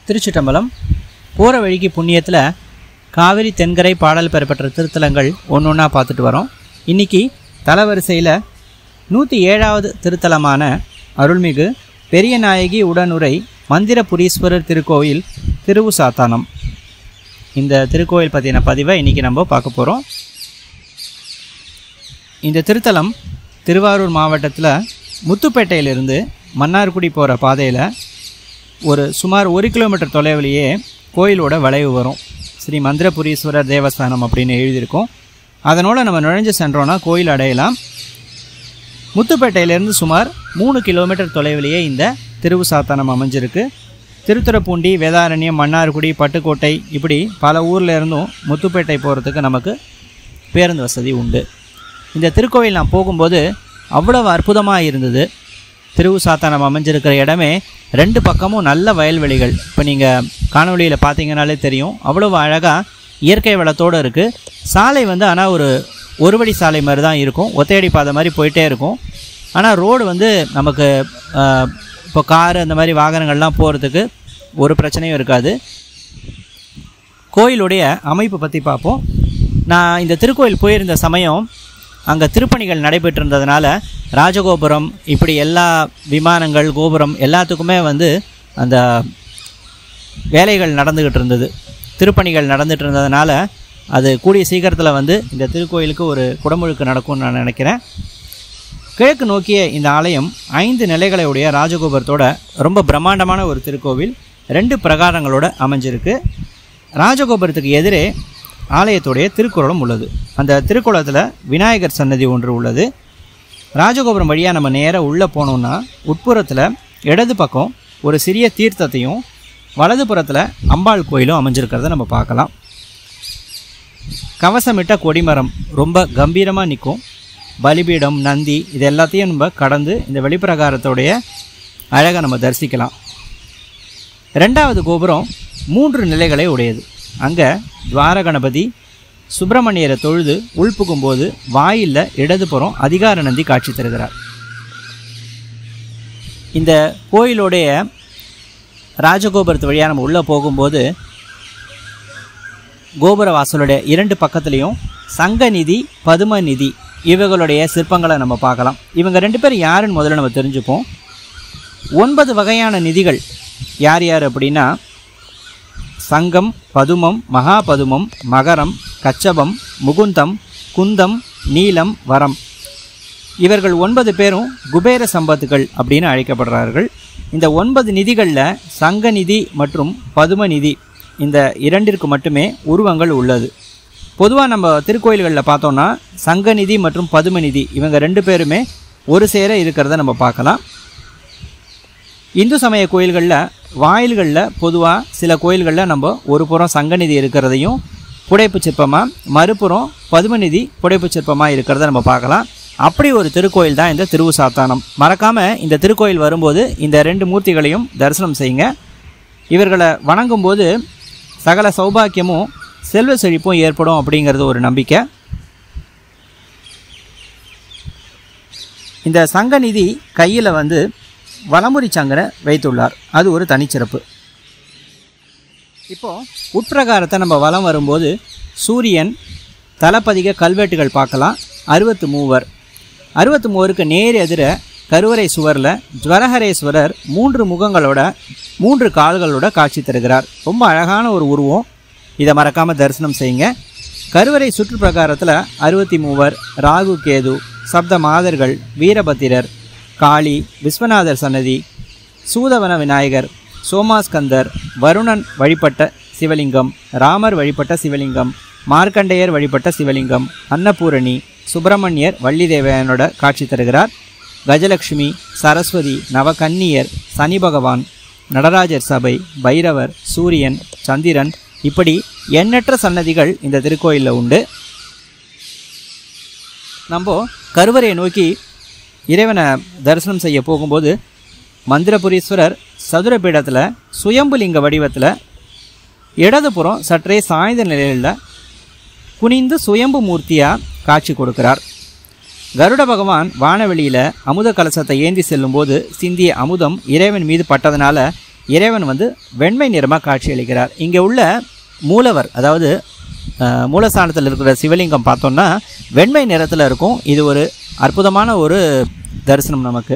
திருச்சிட்டம்பலம் போகிற வழிக்கு புண்ணியத்தில் காவிரி தென்கரை பாடல் பெறப்பட்ட திருத்தலங்கள் ஒன்று ஒன்றா பார்த்துட்டு வரோம். இன்றைக்கி தலவரிசையில் 107வது திருத்தலமான அருள்மிகு பெரியநாயகி உடனுரை மந்திரபுரீஸ்வரர் திருக்கோயில் திருவுசாத்தானம். இந்த திருக்கோயில் பற்றின பதிவை இன்றைக்கி நம்ம பார்க்க போகிறோம். இந்த திருத்தலம் திருவாரூர் மாவட்டத்தில் முத்துப்பேட்டையிலிருந்து மன்னார்குடி போகிற பாதையில் ஒரு சுமார் 1 கிலோமீட்டர் தொலைவிலேயே கோயிலோட வளைவு வரும். ஸ்ரீ மந்திரபுரீஸ்வரர் தேவஸ்தானம் அப்படின்னு எழுதியிருக்கோம். அதனோடு நம்ம நுழைஞ்சு சென்றோன்னா கோயில் அடையலாம். முத்துப்பேட்டையிலேருந்து சுமார் 3 கிலோமீட்டர் தொலைவிலேயே இந்த திருவுசாத்தானம் அமைஞ்சிருக்கு. திருத்துறைப்பூண்டி, வேதாரண்யம், மன்னார்குடி, பட்டுக்கோட்டை இப்படி பல ஊரில் இருந்தும் முத்துப்பேட்டை போகிறதுக்கு நமக்கு பேருந்து வசதி உண்டு. இந்த திருக்கோயில் நான் போகும்போது அவ்வளவு அற்புதமாக இருந்தது. திருவுசாத்தானம் அமைஞ்சிருக்கிற இடமே 2 பக்கமும் நல்ல வயல்வெளிகள். இப்போ நீங்கள் காணொலியில் பார்த்தீங்கன்னாலே தெரியும், அவ்வளவு அழகாக இயற்கை வளத்தோடு இருக்குது. சாலை ஆனால் ஒரு வழி சாலை மாதிரி தான் இருக்கும், ஒத்தையடி பாதை மாதிரி போயிட்டே இருக்கும். ஆனால் ரோடு நமக்கு இப்போ காரு அந்த மாதிரி வாகனங்கள்லாம் போகிறதுக்கு ஒரு பிரச்சனையும் இருக்காது. கோயிலுடைய அமைப்பு பற்றி பார்ப்போம். நான் இந்த திருக்கோயில் போயிருந்த சமயம் அங்கே திருப்பணிகள் நடைபெற்றிருந்ததுனால ராஜகோபுரம் இப்படி எல்லா விமானங்கள் கோபுரம் எல்லாத்துக்குமே அந்த வேலைகள் நடந்துக்கிட்டு இருந்தது. திருப்பணிகள் நடந்துகிட்டு இருந்ததுனால அது கூடிய சீக்கிரத்தில் இந்த திருக்கோயிலுக்கு ஒரு குடமுழுக்கு நடக்கும்னு நான் நினைக்கிறேன். கிழக்கு நோக்கிய இந்த ஆலயம் 5 நிலைகளுடைய ராஜகோபுரத்தோட ரொம்ப பிரம்மாண்டமான ஒரு திருக்கோவில். 2 பிரகாரங்களோட அமைஞ்சிருக்கு. ராஜகோபுரத்துக்கு எதிரே ஆலயத்துடைய திருக்குறளும் உள்ளது. அந்த திருக்குளத்தில் விநாயகர் சன்னதி ஒன்று உள்ளது. ராஜகோபுரம் வழியாக நம்ம நேராக உள்ளே போனோம்னா உட்புறத்தில் இடது பக்கம் ஒரு சிறிய தீர்த்தத்தையும் வலது புறத்தில் அம்பாள் கோயிலும் அமைஞ்சிருக்கிறத நம்ம பார்க்கலாம். கவசமிட்ட கொடிமரம் ரொம்ப கம்பீரமாக நிற்கும். பலிபீடம், நந்தி இது எல்லாத்தையும் நம்ம கடந்து இந்த வெளிப்பிரகாரத்தோடைய அழகை நம்ம தரிசிக்கலாம். 2வது கோபுரம் 3 நிலைகளை உடையது. அங்கே துவார கணபதி சுப்பிரமணியரை தொழுது உள்புகும்போது வாயிலில் இடதுபுறம் அதிகார நந்தி காட்சி தருகிறார். இந்த கோயிலுடைய ராஜகோபுரத்து வழியாக நம்ம உள்ளே போகும்போது கோபுர வாசலுடைய 2 பக்கத்துலேயும் சங்கநிதி, பதுமநிதி இவர்களுடைய சிற்பங்களை நம்ம பார்க்கலாம். இவங்க 2 பேர் யாருன்னு முதல்ல நம்ம தெரிஞ்சுப்போம். 9 வகையான நிதிகள் யார் யார் அப்படின்னா சங்கம், பதுமம், மகாபதுமம், மகரம், கச்சபம், முகுந்தம், குந்தம், நீலம், வரம். இவர்கள் 9 பேரும் குபேர சம்பத்துகள் அப்படின்னு அழைக்கப்படுறார்கள். இந்த 9 நிதிகளில் சங்கநிதி மற்றும் பதுமநிதி இந்த 2ற்கு மட்டுமே உருவங்கள் உள்ளது. பொதுவாக நம்ம திருக்கோயில்களில் பார்த்தோன்னா சங்கநிதி மற்றும் பதுமநிதி இவங்க 2 பேருமே ஒரு சேர இருக்கிறத நம்ம பார்க்கலாம். இந்து சமய கோயில்களில் வாயில்களில் பொதுவாக சில கோயில்களில் நம்ம ஒரு புறம் சங்கநிதி இருக்கிறதையும் புடைப்பு சிற்பமாக, மறுபுறம் பதுமநிதி புடைப்பு சிற்பமாக இருக்கிறத நம்ம பார்க்கலாம். அப்படி ஒரு திருக்கோயில் தான் இந்த திருவுசாத்தானம். மறக்காமல் இந்த திருக்கோயில் வரும்போது இந்த 2 மூர்த்திகளையும் தரிசனம் செய்யுங்க. இவர்களை வணங்கும்போது சகல சௌபாக்கியமும் செல்வ செழிப்பும் ஏற்படும் அப்படிங்கிறது ஒரு நம்பிக்கை. இந்த சங்கநிதி கையில் வலமுறி சங்கரை வைத்துள்ளார். அது ஒரு தனிச்சிறப்பு. இப்போது உட்பிரகாரத்தை நம்ம வலம் வரும்போது சூரியன், தலப்பதிக கல்வெட்டுகள் பார்க்கலாம். 63க்கு நேர் எதிர கருவறை சுவரில் ஜ்வரஹரேஸ்வரர் 3 முகங்களோட 3 கால்களோட காட்சி தருகிறார். ரொம்ப அழகான ஒரு உருவம். இதை மறக்காமல் தரிசனம் செய்யுங்க. கருவறை சுற்றுப்பிரகாரத்தில் 63 ராகு, கேது, சப்த மாதர்கள், வீரபத்திரர், காளி, விஸ்வநாதர் சன்னதி, சூதவன விநாயகர், சோமாஸ்கந்தர், வருணன் வழிபட்ட சிவலிங்கம், ராமர் வழிபட்ட சிவலிங்கம், மார்க்கண்டேயர் வழிபட்ட சிவலிங்கம், அன்னபூரணி, சுப்பிரமணியர், வள்ளிதேவையனோட காட்சி தருகிறார். கஜலட்சுமி, சரஸ்வதி, நவகன்னியர், சனி பகவான், நடராஜர் சபை, பைரவர், சூரியன், சந்திரன் இப்படி எண்ணற்ற சன்னதிகள் இந்த திருக்கோயிலில் உண்டு. நம்ம கருவறையை நோக்கி இறைவனை தரிசனம் செய்ய போகும்போது மந்திரபுரீஸ்வரர் சதுரபீடத்தில் சுயம்புலிங்க வடிவத்தில் இடதுபுறம் சற்றே சாய்ந்த நிலையில் குனிந்து சுயம்பு மூர்த்தியாக காட்சி கொடுக்கிறார். கருட பகவான் வானவெளியில் அமுத கலசத்தை ஏந்தி செல்லும்போது சிந்திய அமுதம் இறைவன் மீது பட்டதனால இறைவன் வந்து வெண்மை நிறமாக காட்சியளிக்கிறார். இங்கே உள்ள மூலவர், அதாவது மூலஸ்தானத்தில் இருக்கிற சிவலிங்கம் பார்த்தோம்னா வெண்மை நிறத்தில் இருக்கும். இது ஒரு அற்புதமான ஒரு தரிசனம் நமக்கு.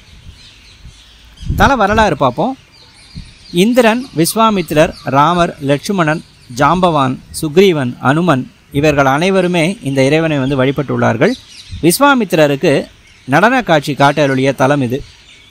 தல வரலாறு பார்ப்போம். இந்திரன், விஸ்வாமித்திரர், ராமர், லட்சுமணன், ஜாம்பவான், சுக்ரீவன், அனுமன் இவர்கள் அனைவருமே இந்த இறைவனை வந்து வழிபட்டுள்ளார்கள். விஸ்வாமித்திரருக்கு நடன காட்சி காட்டருளிய தலம் இது.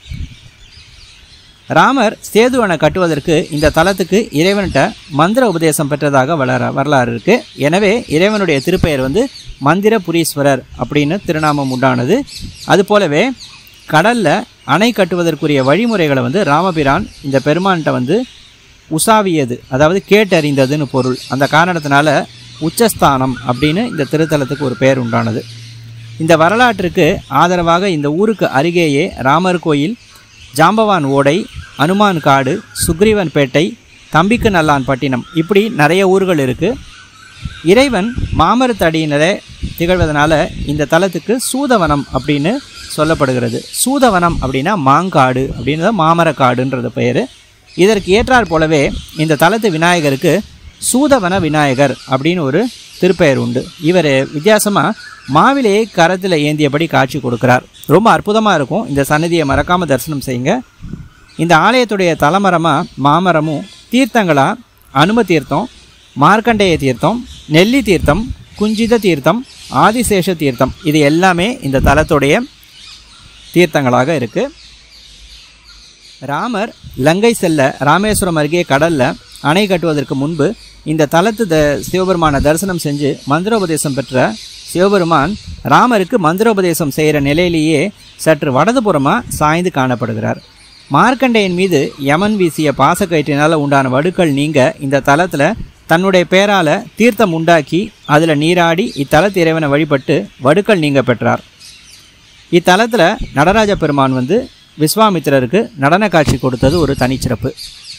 ராமர் சேதுவனை கட்டுவதற்கு இந்த தலத்துக்கு இறைவன்கிட்ட மந்திர உபதேசம் பெற்றதாக வரலாறு இருக்குது. எனவே இறைவனுடைய திருப்பெயர் வந்து மந்திரபுரீஸ்வரர் அப்படின்னு திருநாமம் உண்டானது. அதுபோலவே கடலில் அணை கட்டுவதற்குரிய வழிமுறைகளை வந்து ராமபிரான் இந்த பெருமான்கிட்ட வந்து உசாவியது, அதாவது கேட்டறிந்ததுன்னு பொருள். அந்த காரணத்தினால உச்சஸ்தானம் அப்படின்னு இந்த திருத்தலத்துக்கு ஒரு பெயர் உண்டானது. இந்த வரலாற்றுக்கு ஆதரவாக இந்த ஊருக்கு அருகேயே ராமர் கோயில், ஜாம்பவான் ஓடை, அனுமான் காடு, சுக்ரீவன் பேட்டை, தம்பிக்கு நல்லான் பட்டினம் இப்படி நிறைய ஊர்கள் இருக்குது. இறைவன் மாமரத்தடியினரே திகழ்வதனால இந்த தலத்துக்கு சூதவனம் அப்படின்னு சொல்லப்படுகிறது. சூதவனம் அப்படின்னா மாங்காடு அப்படின்னு மாமரக்காடுன்றது பெயர். இதற்கு ஏற்றாற் போலவே இந்த தலத்து விநாயகருக்கு சூதவன விநாயகர் அப்படின்னு ஒரு திருப்பெயர் உண்டு. இவர் வித்தியாசமாக மாவிலையை கரத்தில் ஏந்தியபடி காட்சி கொடுக்கிறார். ரொம்ப அற்புதமாக இருக்கும். இந்த சன்னதியை மறக்காமல் தரிசனம் செய்யுங்க. இந்த ஆலயத்துடைய தலைமரமாக மாமரமும் தீர்த்தங்களாக அனும தீர்த்தம், மார்க்கண்டேய தீர்த்தம், நெல்லி தீர்த்தம், குஞ்சித தீர்த்தம், ஆதிசேஷ தீர்த்தம் இது எல்லாமே இந்த தலத்துடைய தீர்த்தங்களாக இருக்குது. ராமர் லங்கை செல்ல ராமேஸ்வரம் அருகே கடலில் அணை கட்டுவதற்கு முன்பு இந்த தலத்து சிவபெருமானை தரிசனம் செஞ்சு மந்திரோபதேசம் பெற்ற சிவபெருமான் ராமருக்கு மந்திரோபதேசம் செய்கிற நிலையிலேயே சற்று வடதுபுறமாக சாய்ந்து காணப்படுகிறார். மார்க்கண்டேயன் மீது யமன் வீசிய பாசக்கயிற்றினால் உண்டான வடுக்கள் நீங்க இந்த தலத்தில் தன்னுடைய பேரால் தீர்த்தம் உண்டாக்கி அதில் நீராடி இத்தலத்து இறைவனை வழிபட்டு வடுக்கள் நீங்க பெற்றார். இத்தலத்தில் நடராஜ பெருமான் வந்து விஸ்வாமித்திரருக்கு நடன காட்சி கொடுத்தது ஒரு தனிச்சிறப்பு.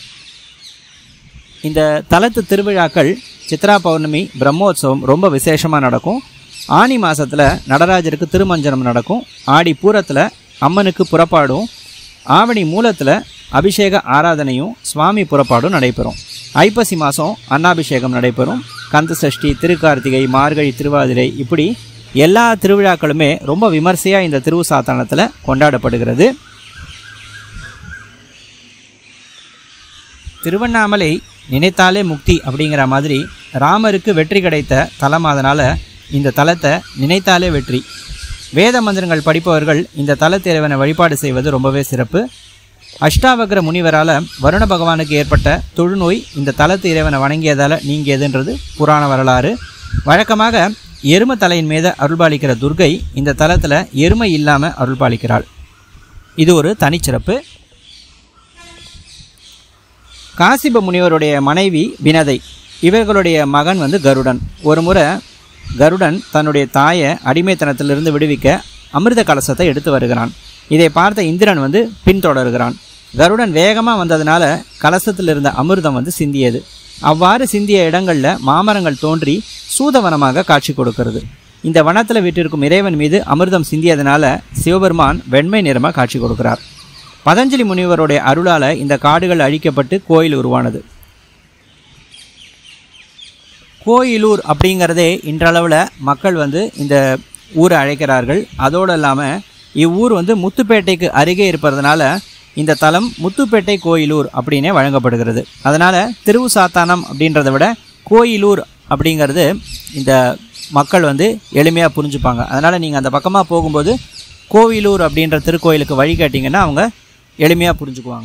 இந்த தலத்து திருவிழாக்கள் சித்ரா பௌர்ணமி, பிரம்மோற்சவம் ரொம்ப விசேஷமாக நடக்கும். ஆனி மாதத்தில் நடராஜருக்கு திருமஞ்சனம் நடக்கும். ஆடி பூரத்தில் அம்மனுக்கு புறப்பாடும், ஆவணி மூலத்தில் அபிஷேக ஆராதனையும் சுவாமி புறப்பாடும் நடைபெறும். ஐப்பசி மாதம் அன்னாபிஷேகம் நடைபெறும். கந்த சஷ்டி, திருக்கார்த்திகை, மார்கழி, திருவாதிரை இப்படி எல்லா திருவிழாக்களுமே ரொம்ப விமர்சையாக இந்த திருவுசாத்தானத்தில் கொண்டாடப்படுகிறது. திருவண்ணாமலை நினைத்தாலே முக்தி அப்படிங்கிற மாதிரி ராமருக்கு வெற்றி கிடைத்த தலம். அதனால் இந்த தலத்தை நினைத்தாலே வெற்றி. வேத மந்திரங்கள் படிப்பவர்கள் இந்த தலத்து இறைவனை வழிபாடு செய்வது ரொம்பவே சிறப்பு. அஷ்டாவக்ர முனிவரால் வருண பகவானுக்கு ஏற்பட்ட தொழுநோய் இந்த தலத்து இறைவனை வணங்கியதால் நீங்கியதுன்றது புராண வரலாறு. வழக்கமாக எரும தலையின் மீது அருள்பாலிக்கிற துர்கை இந்த தலத்தில் எருமை இல்லாமல் அருள்பாலிக்கிறாள். இது ஒரு தனிச்சிறப்பு. காசிப முனிவருடைய மனைவி வினதை, இவர்களுடைய மகன் வந்து கருடன். ஒரு முறை கருடன் தன்னுடைய தாயை அடிமைத்தனத்திலிருந்து விடுவிக்க அமிர்த கலசத்தை எடுத்து வருகிறான். இதை பார்த்த இந்திரன் வந்து பின்தொடர்கிறான். கருடன் வேகமாக வந்ததுனால கலசத்தில் இருந்த அமிர்தம் வந்து சிந்தியது. அவ்வாறு சிந்திய இடங்களில் மாமரங்கள் தோன்றி சூதவனமாக காட்சி கொடுக்கிறது. இந்த வனத்தில் விட்டிருக்கும் இறைவன் மீது அமிர்தம் சிந்தியதனால சிவபெருமான் வெண்மை நிறமாக காட்சி கொடுக்கிறார். பதஞ்சலி முனிவருடைய அருளால் இந்த காடுகள் அழிக்கப்பட்டு கோயில் உருவானது. கோயிலூர் அப்படிங்கிறதே இன்றளவில் மக்கள் வந்து இந்த ஊரை அழைக்கிறார்கள். அதோடு இல்லாமல் இவ்வூர் வந்து முத்துப்பேட்டைக்கு அருகே இருப்பதனால இந்த தலம் முத்துப்பேட்டை கோயிலூர் அப்படின்னே வழங்கப்படுகிறது. அதனால் திருவுசாத்தானம் அப்படின்றத விட கோயிலூர் அப்படிங்கிறது இந்த மக்கள் வந்து எளிமையாக புரிஞ்சுப்பாங்க. அதனால் நீங்கள் அந்த பக்கமாக போகும்போது கோவிலூர் அப்படின்ற திருக்கோயிலுக்கு வழி கேட்டிங்கன்னா அவங்க எளிமையாக புரிஞ்சுக்குவாங்க.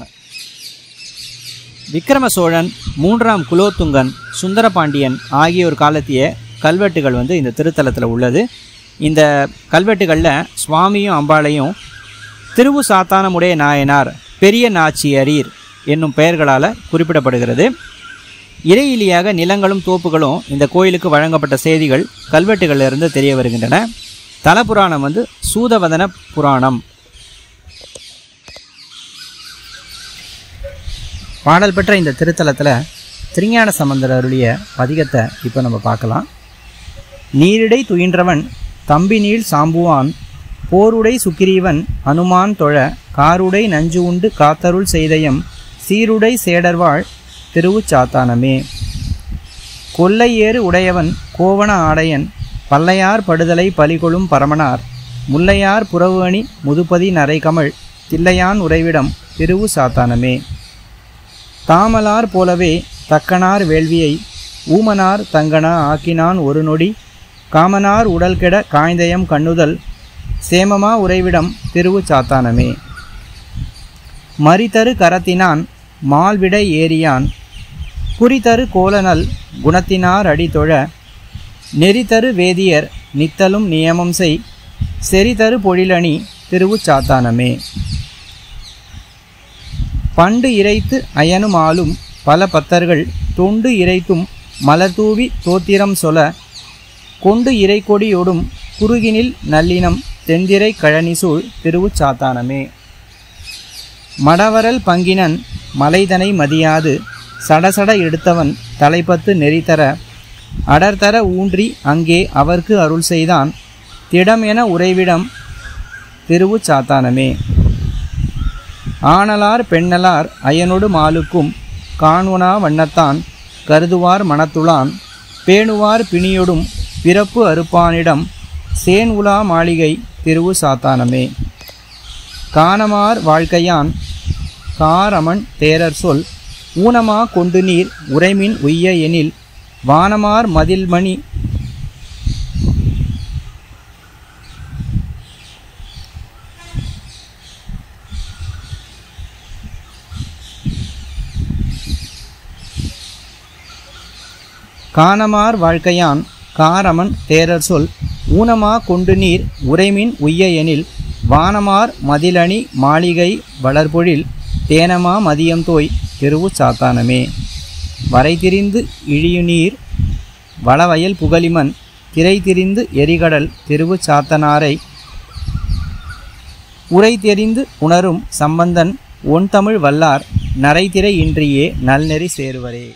விக்ரம சோழன், 3ஆம் குலோத்துங்கன், சுந்தரபாண்டியன் ஆகியோர் காலத்திய கல்வெட்டுகள் வந்து இந்த திருத்தலத்தில் உள்ளது. இந்த கல்வெட்டுகளில் சுவாமியும் அம்பாளையும் திருவுசாத்தானமுடைய நாயனார், பெரிய நாச்சியரீர் என்னும் பெயர்களால் குறிப்பிடப்படுகிறது. இறையிலியாக நிலங்களும் தோப்புகளும் இந்த கோயிலுக்கு வழங்கப்பட்ட செய்திகள் கல்வெட்டுகளிலிருந்து தெரிய வருகின்றன. தல புராணம் வந்து சூதவதன புராணம். பாடல் பெற்ற இந்த திருத்தலத்தில் திருஞான சம்பந்தர் அருளிய பதிகத்தை இப்போ நம்ம பார்க்கலாம். நீரிடை துயின்றவன் தம்பிநீள் சாம்புவான், போருடை சுக்கிரீவன் அனுமான் தொழ, காருடை நஞ்சு உண்டு காத்தருள் செய்தயம் சீருடை சேடர்வாள் திருவுச்சாத்தானமே. கொல்லை ஏறு உடையவன் கோவண ஆடையன் பல்லையார் படுதலை பலிகொளும் பரமனார் முல்லையார் புறவு அணி முதுபதி நரைகமழ் தில்லையான் உறைவிடம் திருவு சாத்தானமே. தாமலார் போலவே தக்கனார் வேள்வியை ஊமனார் தங்கனா ஆக்கினான் ஒரு நொடி காமனார் உடல் கெட காய்ந்தயம் கண்ணுதல் சேமமா உறைவிடம் திருவு சாத்தானமே. மரிதரு கரத்தினான் மால்விடை ஏறியான் குறிதரு கோலனல் குணத்தினார் அடிதொழ நெறிதரு வேதியர் நித்தலும் நியமம் செய் செறிதரு பொழிலணி திருவுச்சாத்தானமே. பண்டு இறைத்து அயனும் ஆளும் பல பத்தர்கள் தொண்டு இறைத்தும் மலர்தூவி தோத்திரம் சொல கொண்டு இறைக்கொடியோடும் குறுகினில் நல்லினம் தெந்திரை கழனிசூழ் திருவுச்சாத்தானமே. மடவரல் பங்கினன் மலைதனை மதியாது சடசட எடுத்தவன் தலைப்பத்து நெறித்தர அடர்தர ஊன்றி அங்கே அவர்க்கு அருள் செய்தான் திடம் என உறைவிடம் திருவுச்சாத்தானமே. ஆனலார் பெண்ணலார் அயனொடு மாலுக்கும் காணுனா வண்ணத்தான் கருதுவார் மனத்துளான் பேணுவார் பிணியொடும் பிறப்பு அறுப்பானிடம் சேன் உலா மாளிகை திருவு சாத்தானமே. காணமார் வாழ்க்கையான் காரமன் தேரர் சொல் ஊனமா கொண்டு நீர் உறைமின் உய்ய எனில் வானமார் மதில்மணி காணமார் வாழ்க்கையான் காரமன் தேரர் சொல் ஊனமா கொண்டு நீர் உறைமின் உய்ய எனில் வானமார் மதிலணி மாளிகை வளர்பொழில் தேனமா மதியம் தோய் திருவு சாத்தானமே. வரை திரிந்து இழியுநீர் வளவயல் புகலிமன் திரை திரிந்து எரிகடல் திருவு சாத்தனாரை உரை தெரிந்து உணரும் சம்பந்தன் ஒன் தமிழ் வல்லார் நரைதிரை இன்றியே நல்நெறி சேருவரே.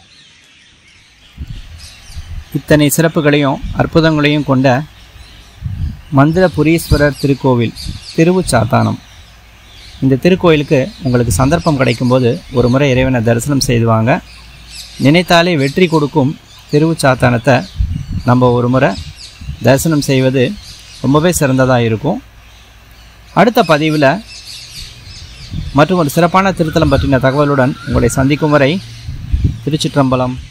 இத்தனை சிறப்புகளையும் அற்புதங்களையும் கொண்ட மந்திரபுரீஸ்வரர் திருக்கோவில் திருவுச்சாத்தானம். இந்த திருக்கோயிலுக்கு உங்களுக்கு சந்தர்ப்பம் கிடைக்கும்போது ஒரு முறை இறைவனை தரிசனம் செய்துவாங்க. நினைத்தாலே வெற்றி கொடுக்கும் திருவுச்சாத்தானத்தை நம்ம ஒரு முறை தரிசனம் செய்வது ரொம்பவே சிறந்ததாக இருக்கும். அடுத்த பதிவில் மற்றும் ஒரு சிறப்பான திருத்தலம் பற்றின தகவலுடன் உங்களை சந்திக்கும் வரை திருச்சிற்றம்பலம்.